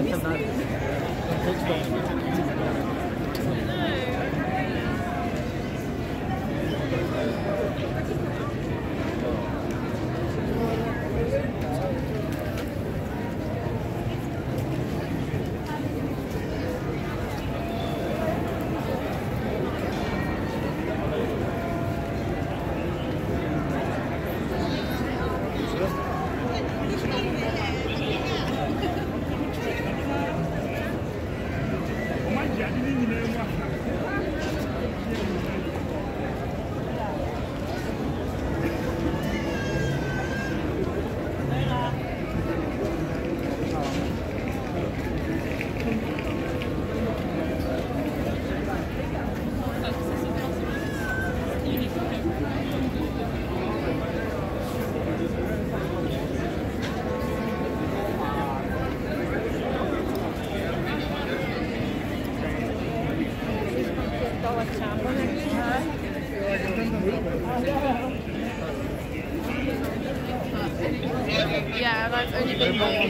Yeah, and I've only been here.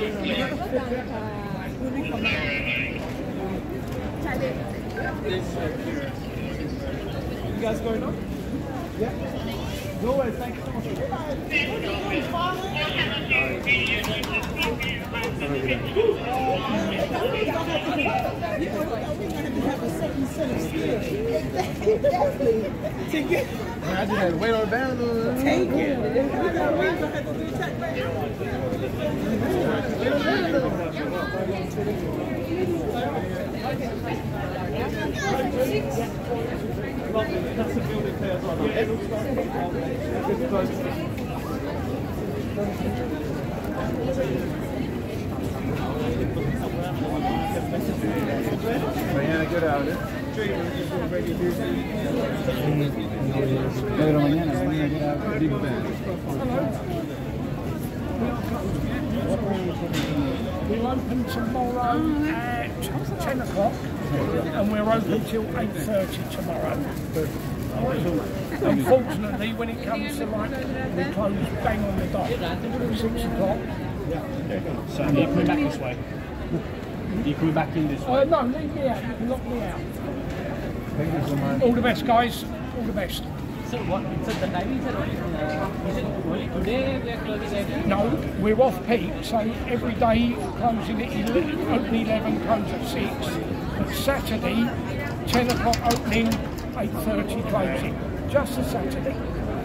You guys going on? Yeah. Go away, thank you so much. I just had to wait on the band. Take it. That's the building there as well. Mañana, ¿qué hora abre? Pero mañana, ¿qué hora Big Band? We'll open tomorrow at 10 o'clock and we're open till 8:30 tomorrow. Unfortunately, when it comes to like, we close bang on the dot at 6 o'clock. So are you coming back this way? Are you coming back in this way? No, leave me out, you can lock me out. All the best, guys, all the best. So what, so the timing is only today we are closing at? No, we're off peak, so every day closing at 11, open 11, close at 6. But Saturday, 10 o'clock opening, 8:30 closing. Just a Saturday.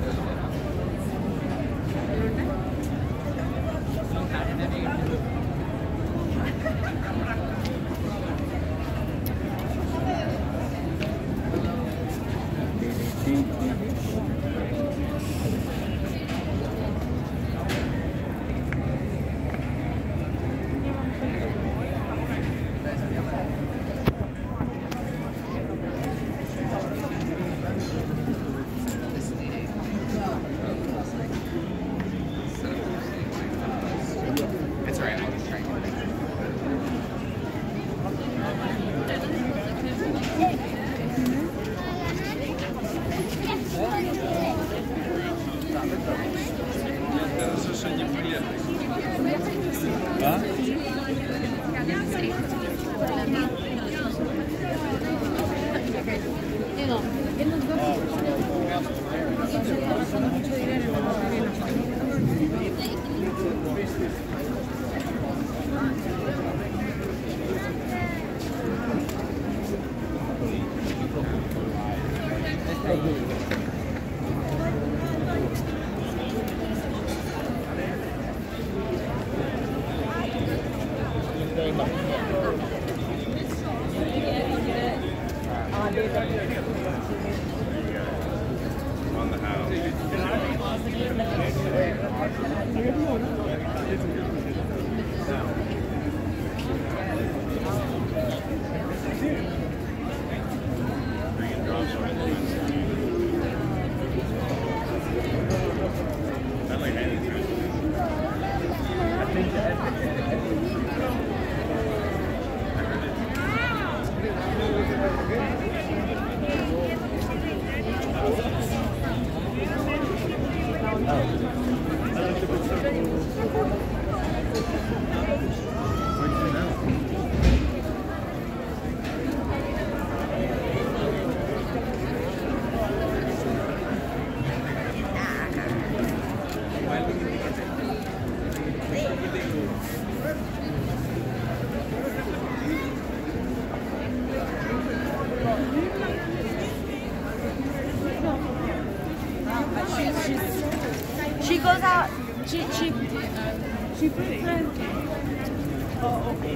On the house. Thank you, dear. She pretty. Oh, okay.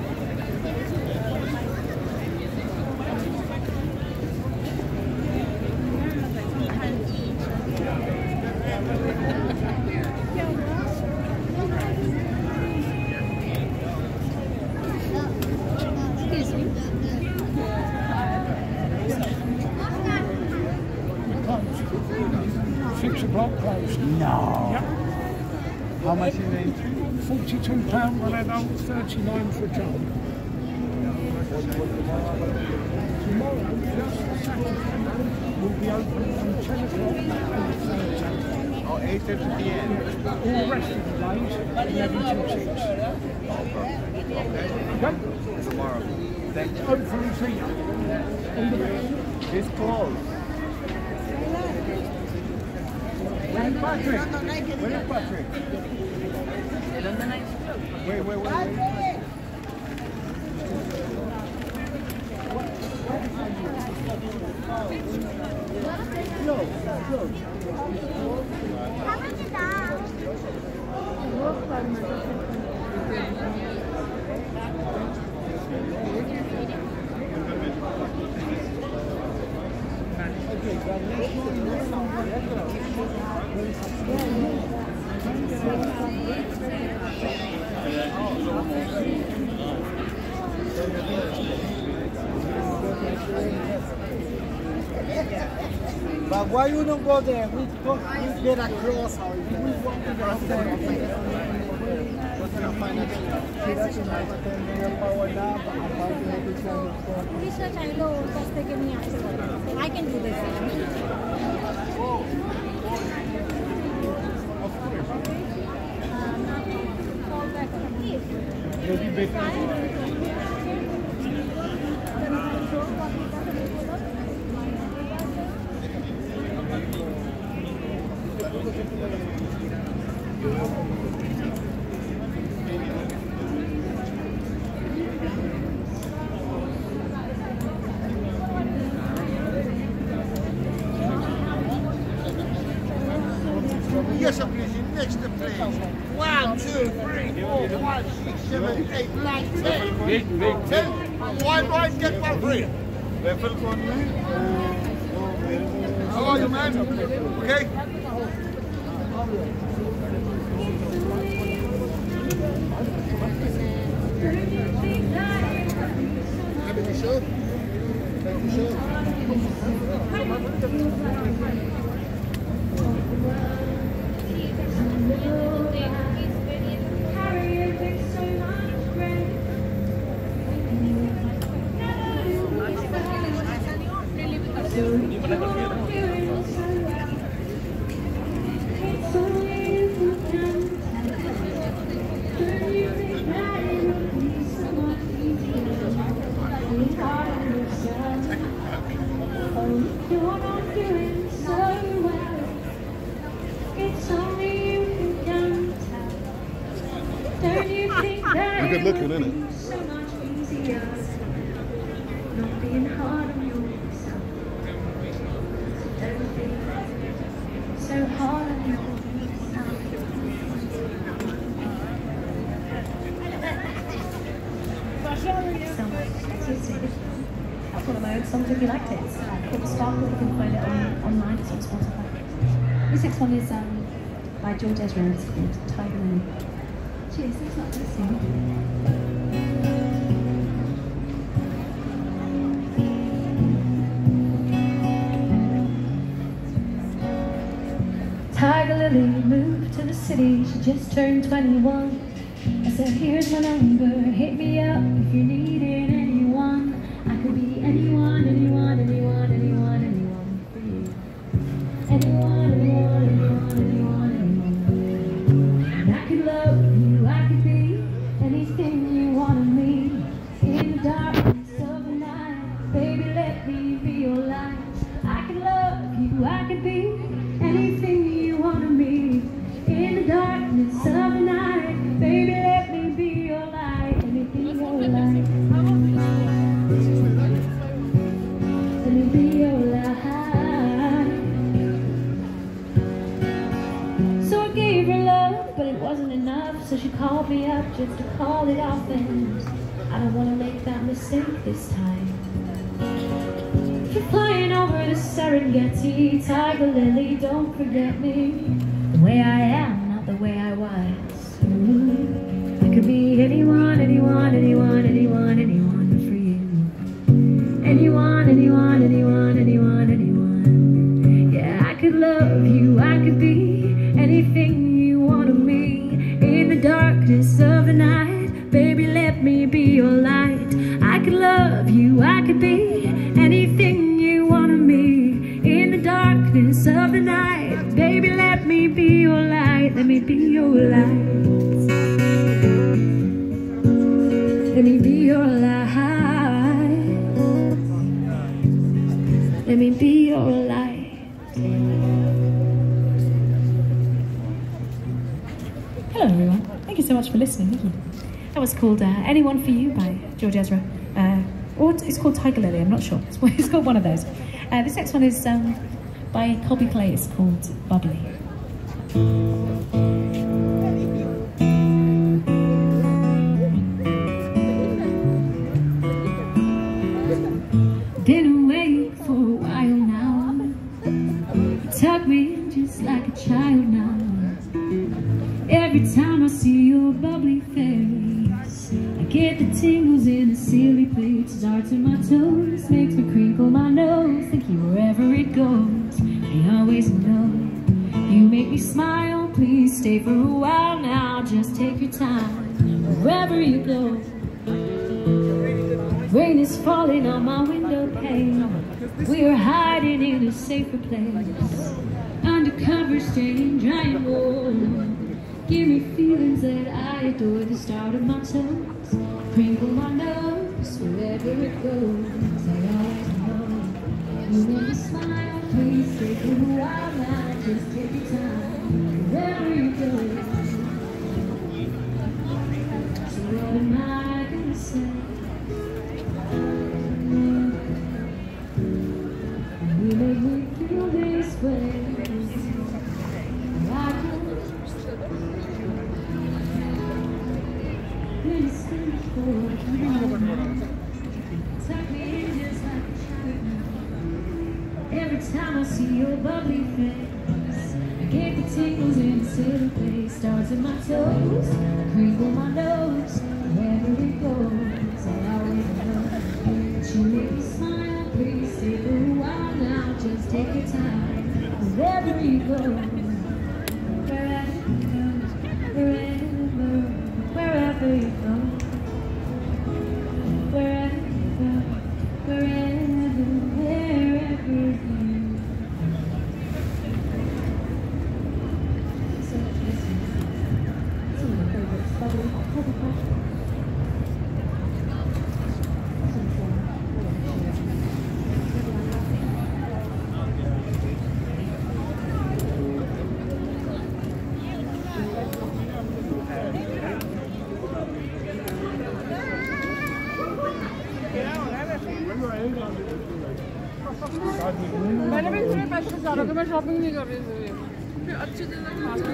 Excuse me. Closed. 6 o'clock closed. No. Yep. How much is it? £42 for an adult, 39 for a child. Tomorrow, just Saturday, will be open from 10 o'clock to 8:30. Oh, 8:30 p.m. All the rest of the days, 11 till 6. Okay? Tomorrow. Thank you. Hopefully see you. All the best. It's closed. Where is Patrick? Where is Patrick? Wait. But why you don't go there? We get across how you can. Research I know just they give me answer. I can do this. Fall back on Yes, please. Next please. 1, 2, 3, 4, 5, 6, 7, 8, 9, 10. 10. One right, get one free. How are you, man? Okay? Have you sure? Thank you, sure. You're good looking, isn't it? So hard on you. I've got my own songs if you liked it. It's called Sparkle. You can find it online. It's on Spotify. This next one is by George Ezra. It's called Tiger Lily. Cheers, thanks a lot for listening. Tiger Lily moved to the city, she just turned 21. I said, here's my number, hit me up if you're needing anyone. I could be anyone, anyone, anyone, anyone, anyone for you. Anyone, anyone, anyone, anyone, anyone. And I could love you, I could be anything you want of me. In the darkness of the night, baby, let me be your light. I could love you, I could be anything you want of me. In the darkness of the night, baby, let me be your light. Anything you like. called me up just to call it off, and I don't want to make that mistake this time. If you're flying over the Serengeti, Tiger Lily, don't forget me. The way I am, not the way I was. I could be anyone, anyone, anyone, anyone, anyone for you. Anyone, anyone, anyone, anyone, anyone. Yeah, I could love you, I could be anything you want of me. In the darkness of the night, baby, let me be your light. I could love you, I could be anything you want of me. In the darkness of the night, baby, let me be your light. Let me be your light. Let me be your light. Let me be your light. Hello everyone, thank you so much for listening. Thank you. That was called Anyone For You by George Ezra. Or it's called Tiger Lily, I'm not sure. It's called one of those. This next one is by Colby Clay. It's called Bubbly. Been away for a while now. You tuck me in just like a child now. Every time I see your bubbly face, I get the tingles in a silly place. Starts in my toes, makes me crinkle my nose. Think you wherever it goes, I always know. You make me smile, please stay for a while now. Just take your time, wherever you go. Rain is falling on my window pane. We are hiding in a safer place. Undercover, staying dry and warm. Give me feelings that I adore. The start of my toes, crinkle my nose, wherever it goes. I always know. You make me smile, please stay for a while now. Just take your time, wherever you go. So what am I gonna say? You make me feel this way. Every time I see your bubbly face, I get the tingles in a silly place. Starts in my toes, crinkle my nose, wherever it goes. I always know that you make me smile. Please stay for a while now. Just take your time, wherever you go. Wherever you go, wherever you go. Wherever you go, wherever, wherever you go. मैंने भी इतने पैसे ज़्यादा तो मैं shopping नहीं कर रही थी फिर अच्छी चीज़ें खाना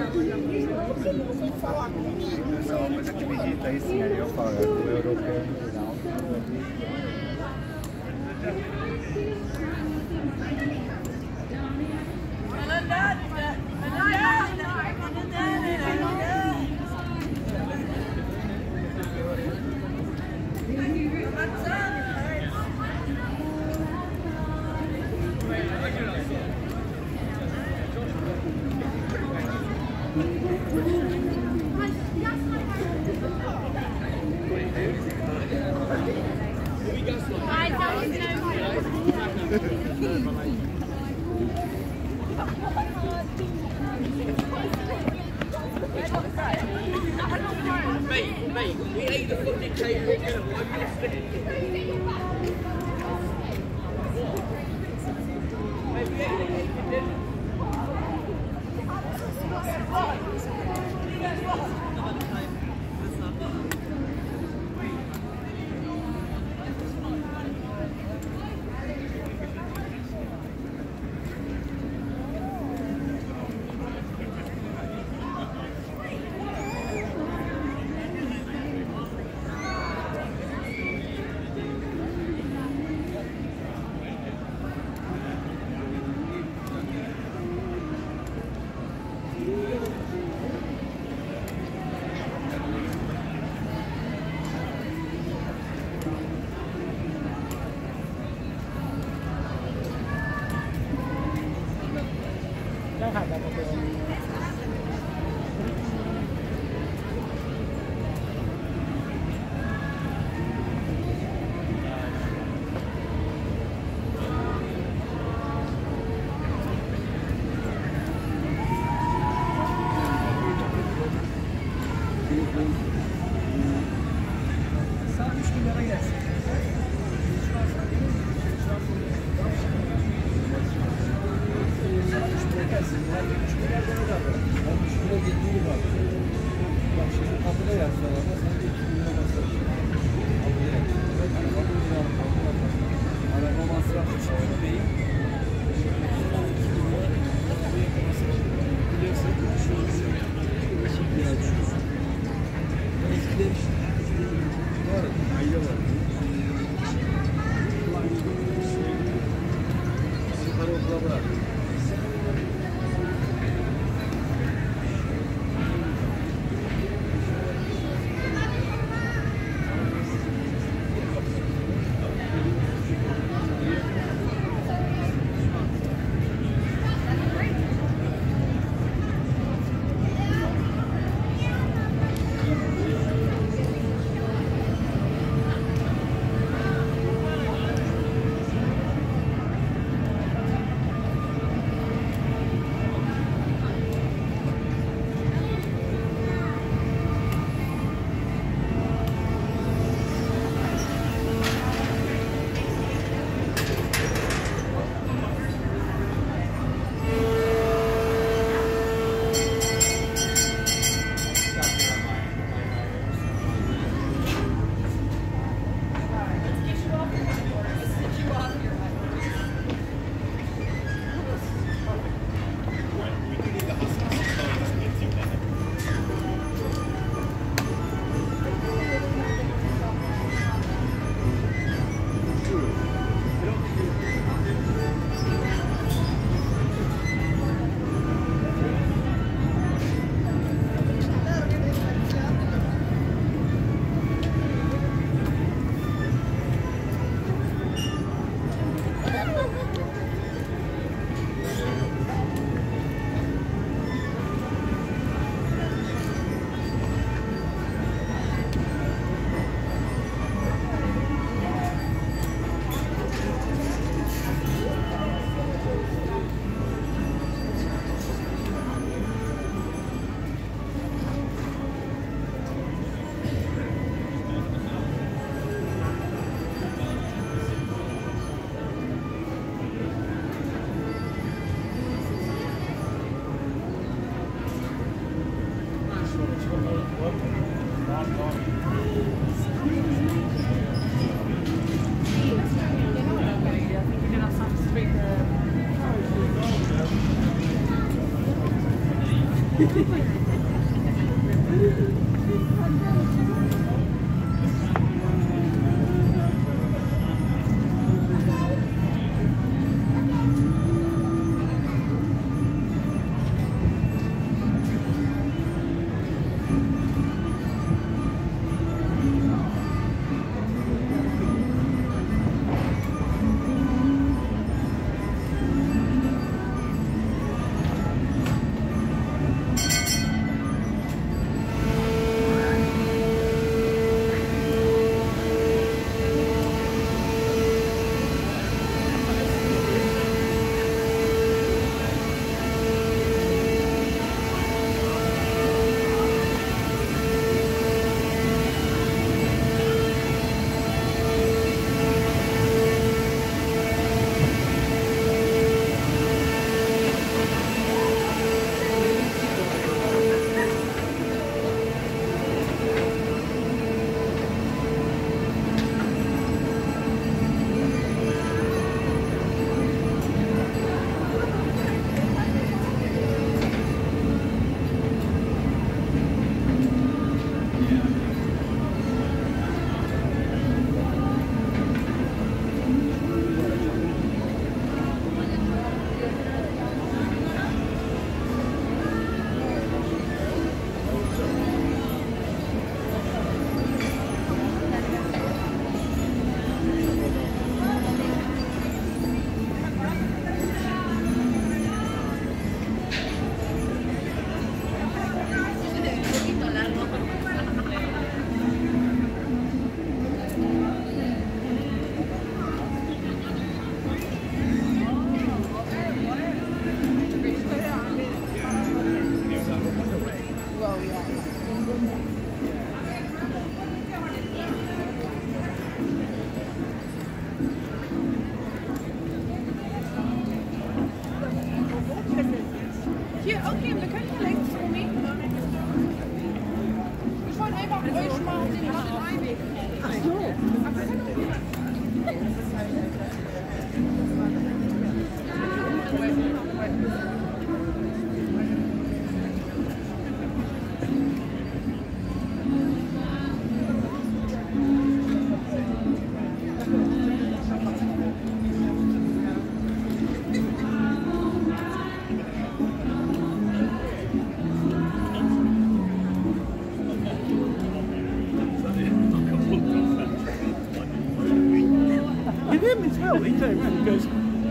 Mate, we ate the fucking catering dinner. Why are you sitting? Mate, we ate the dinner. his belt. He turned around and goes,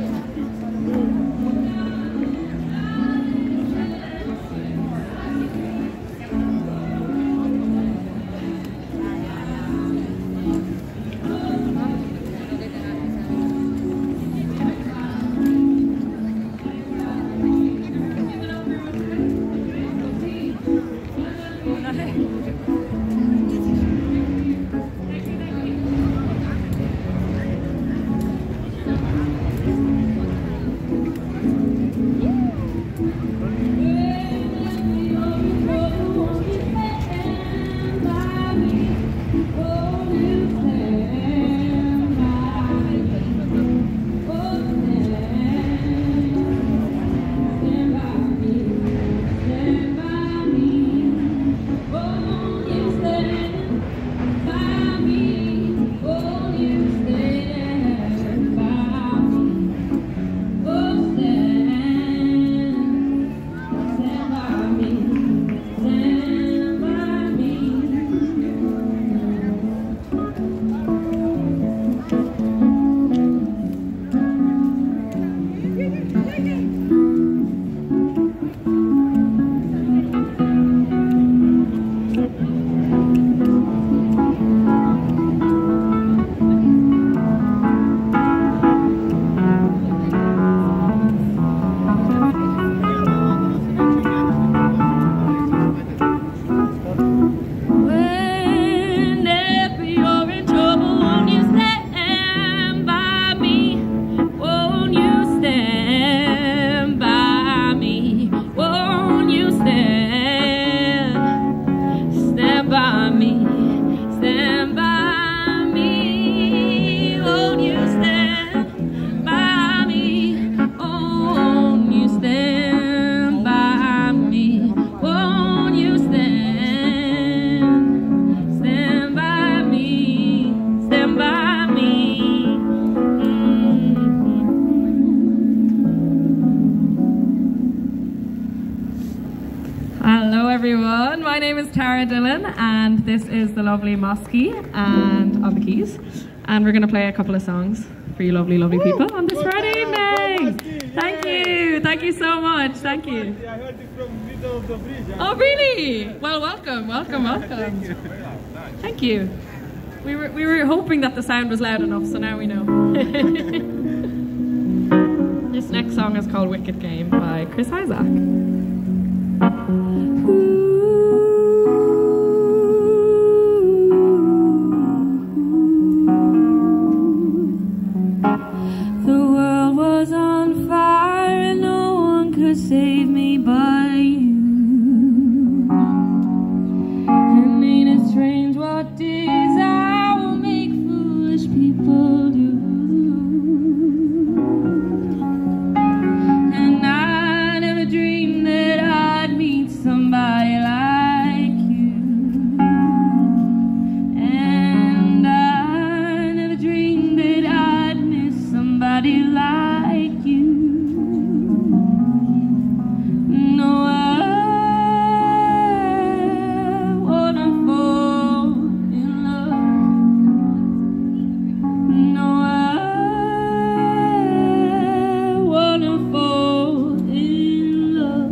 everyone, my name is Tara Dillon and this is the lovely Mosky and on the keys, and we're going to play a couple of songs for you lovely people on this Friday evening. Thank you so much, thank you. I heard it from middle of the bridge. Oh really? Well, welcome. Thank you. We were hoping that the sound was loud enough, so now we know. This next song is called Wicked Game by Chris Isaac. The world was on fire and no one could save me but you. And ain't it strange what desire will make foolish people do? And I never dreamed that I'd meet somebody like you. And I never dreamed that I'd miss somebody like you. No, I wanna fall in love. No, I wanna fall in love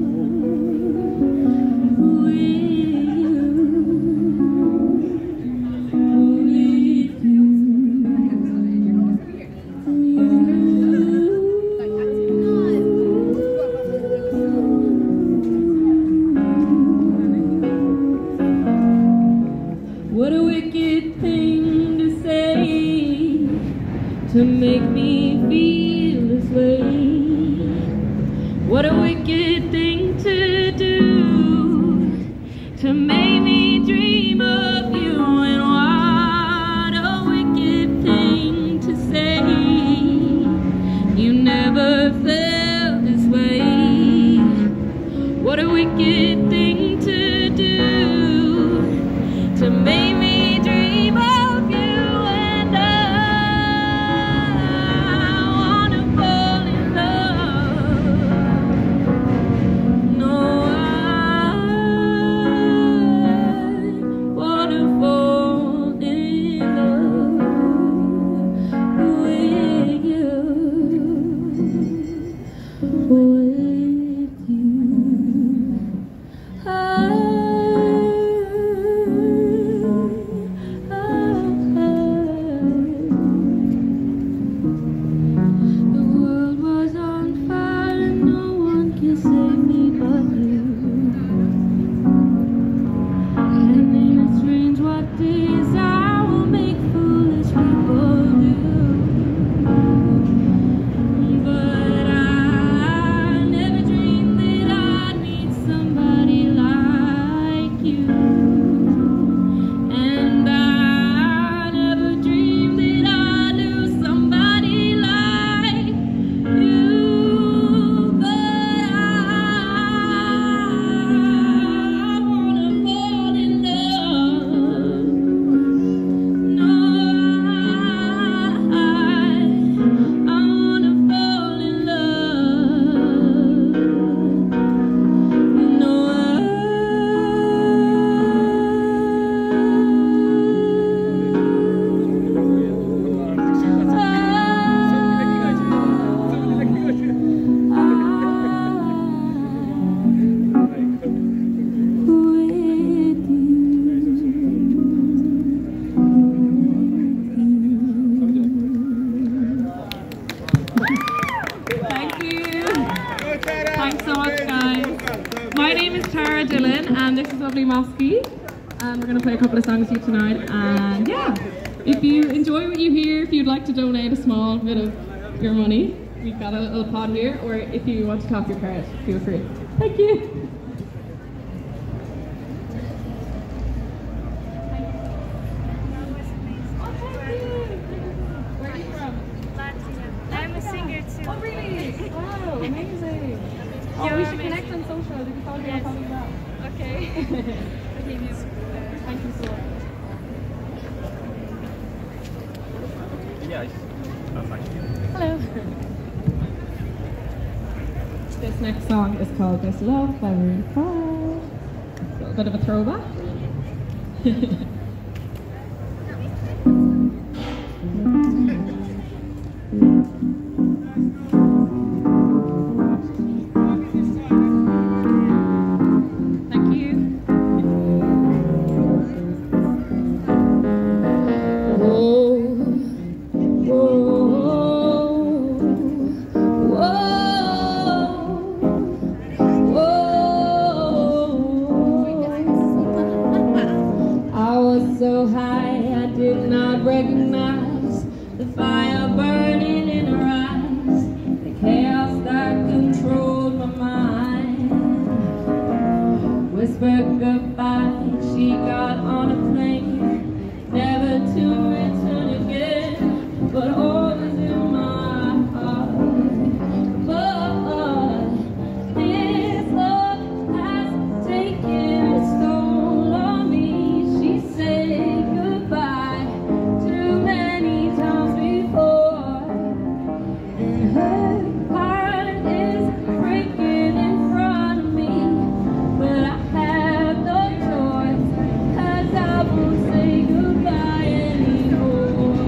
with What a wicked thing to say, to make me feel this way. What a wicked thing to do, to make me dream of you. And what a wicked thing to say, you never felt this way. What a wicked thing to do, to make me dream of you. And I wanna fall in love lovely Mosky, and we're going to play a couple of songs for you tonight. And yeah, if you enjoy what you hear, if you'd like to donate a small bit of your money, we've got a little pod here, or if you want to top your card, feel free. Thank you. Oh, really? Wow, amazing. Oh, we should connect on social. We can follow you back. Okay. Thank you so much. Yes. Hello. This next song is called This Love by Maroon 5. A little bit of a throwback. So high, I did not recognize the fire burning in her eyes, the chaos that controlled my mind. Whispered goodbye, she got on a plane, never to return again, but always in my heart. But this love has taken its toll on me. She said goodbye too many times before, and her heart is breaking in front of me, but I have no choice, 'cause I won't say goodbye anymore.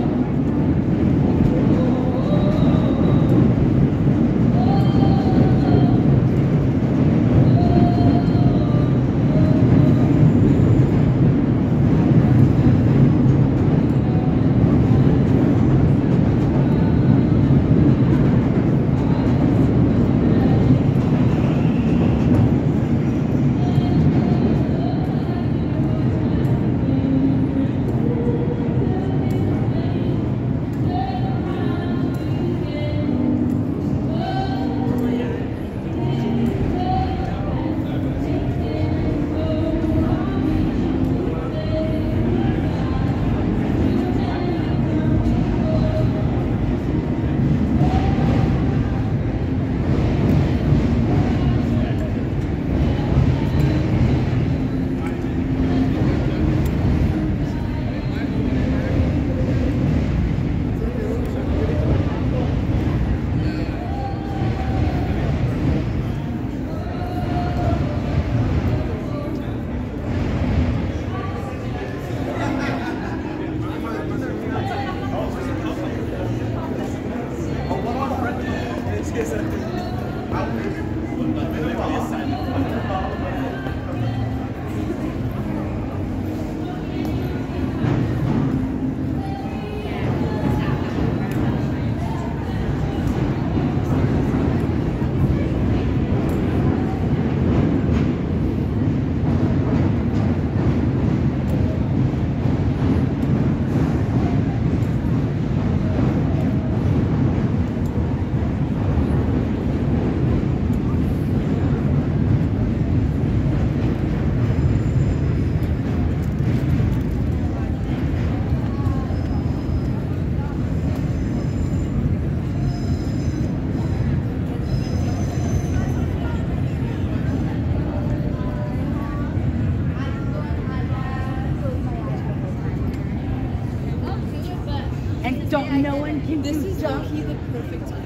Don't no one can. This is Jockey the perfect time.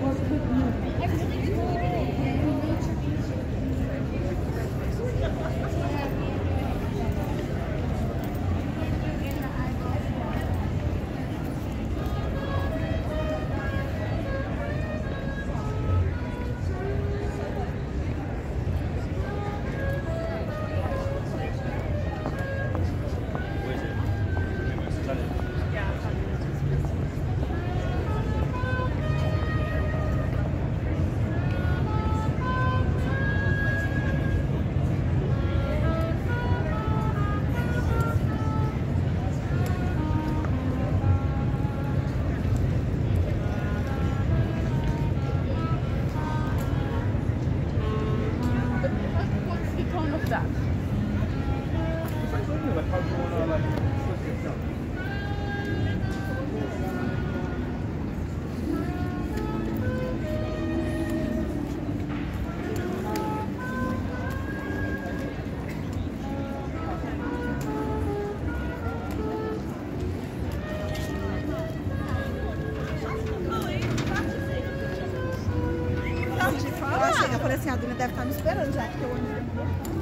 Eu falei assim, a Duna deve estar me esperando já, porque eu ando demorou.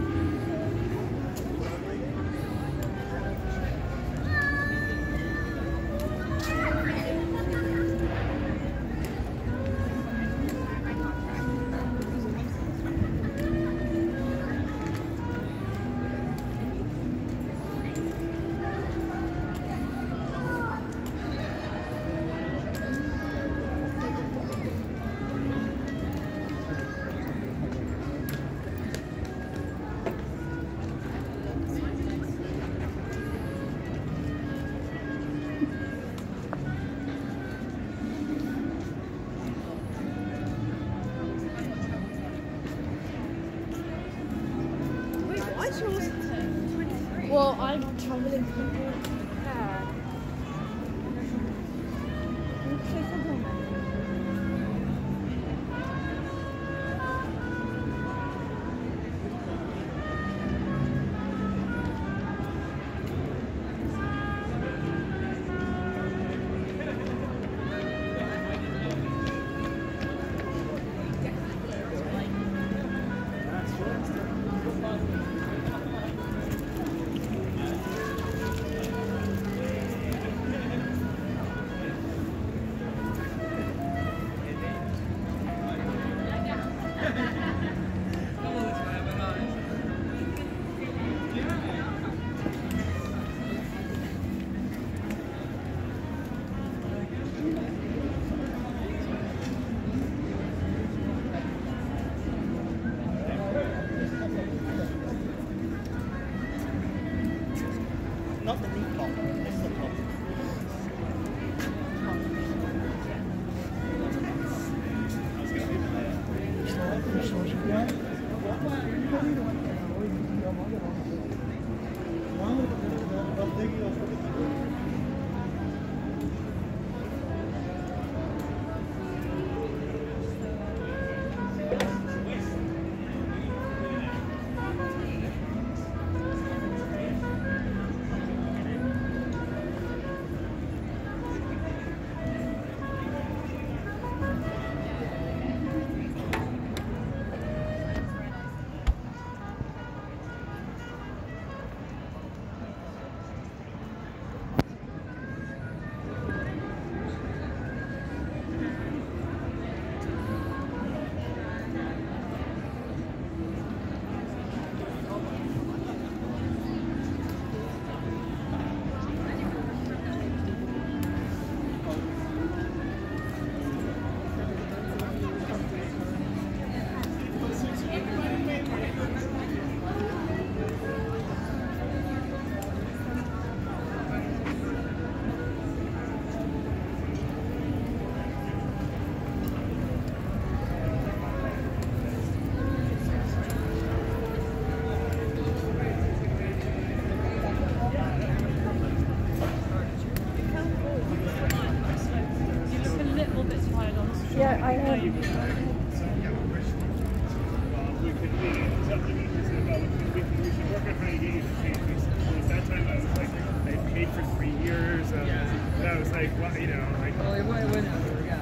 Well, I'm traveling from here. Not the rooftop, it's the top. Yeah, I am. That time I was like, I paid for 3 years. And I was like, well, you know, like. Oh, it went over,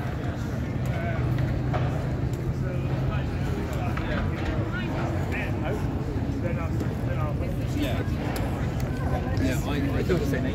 Yeah, I don't think.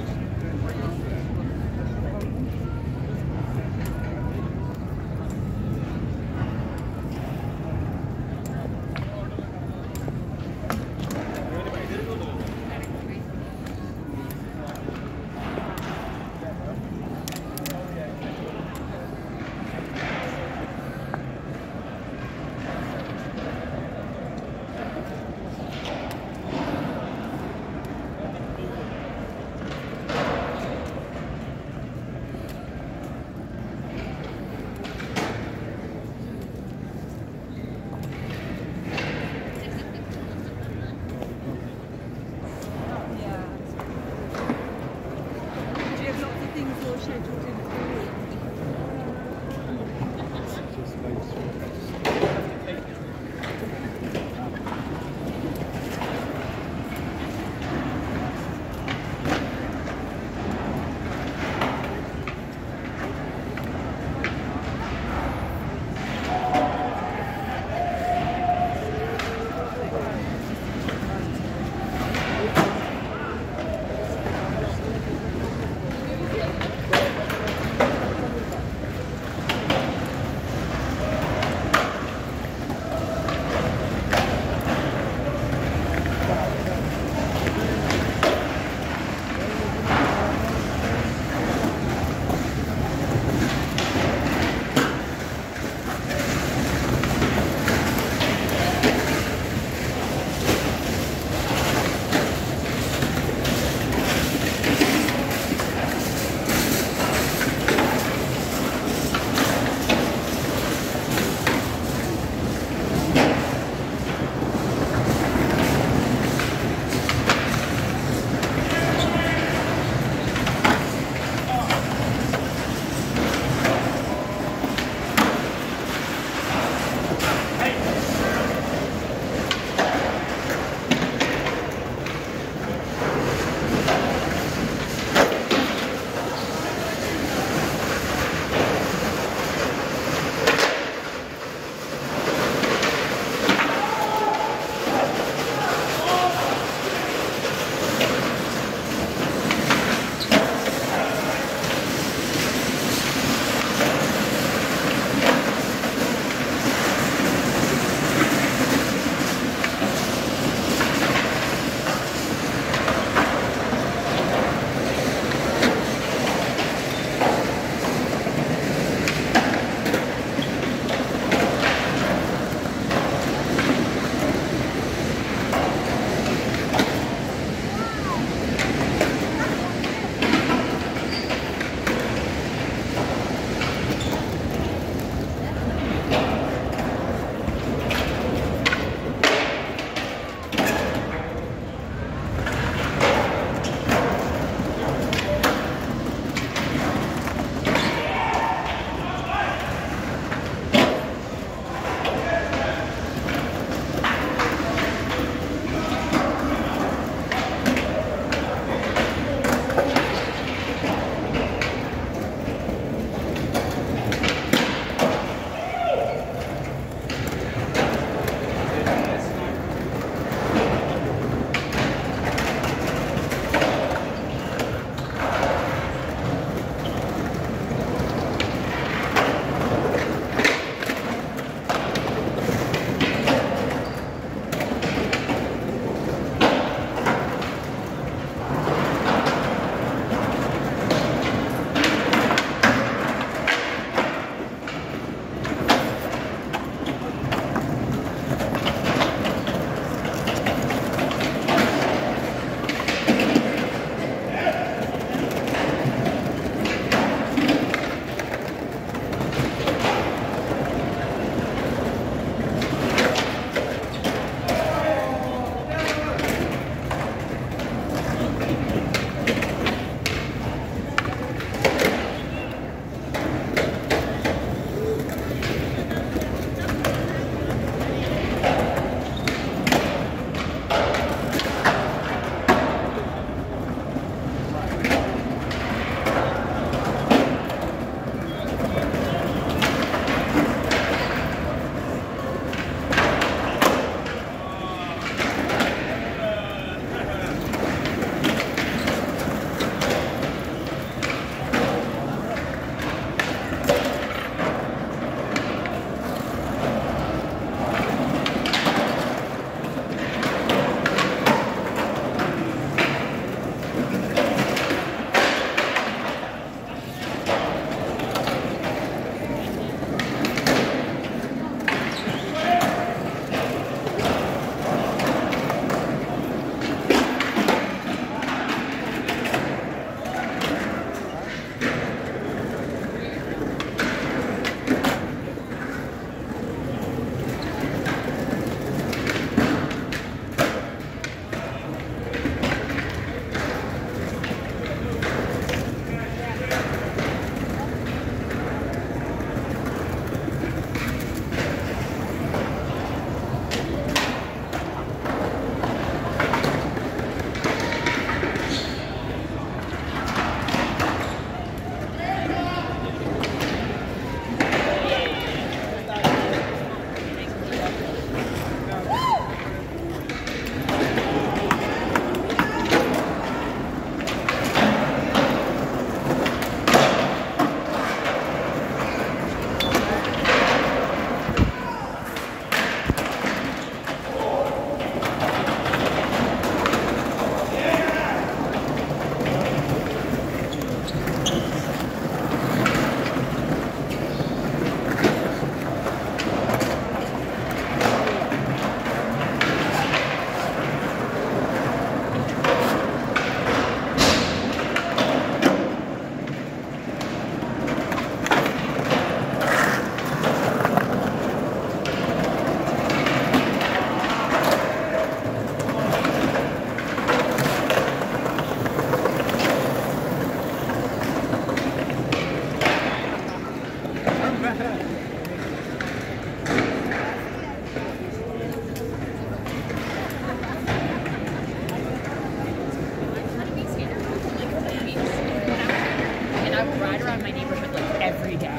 ride around my neighborhood like every day.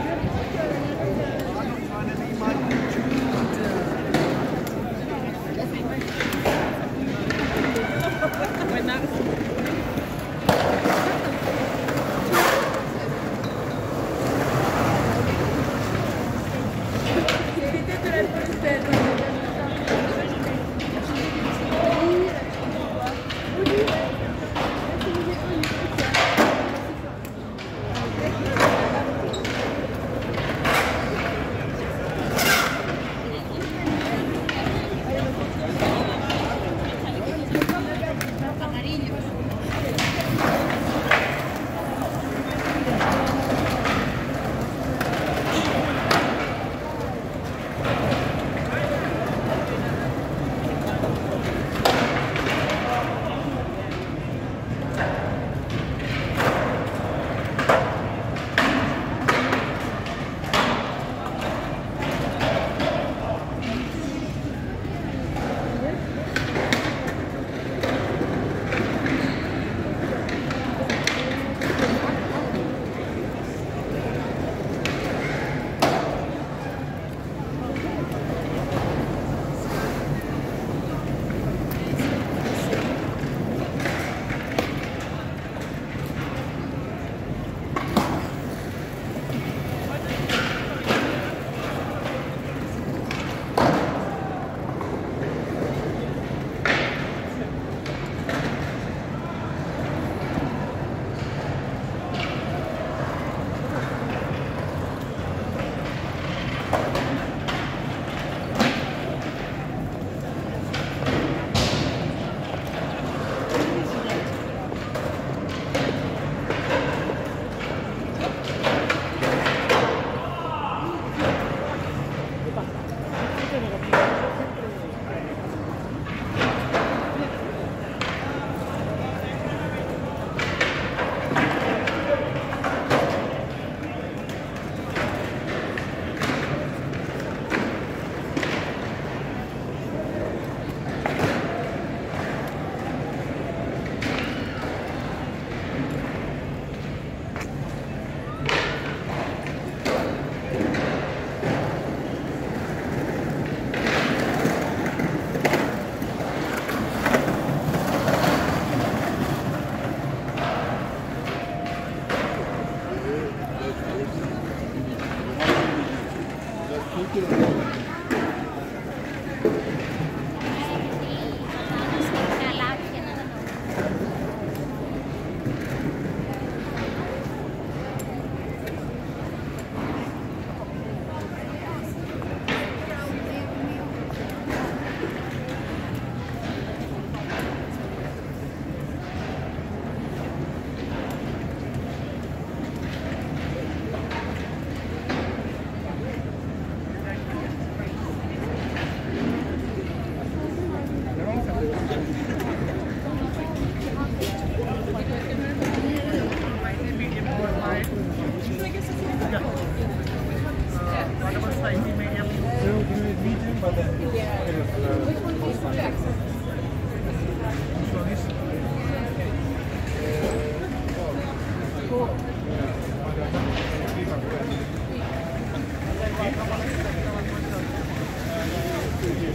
When that's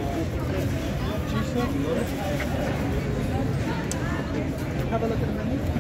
Have a look at the menu.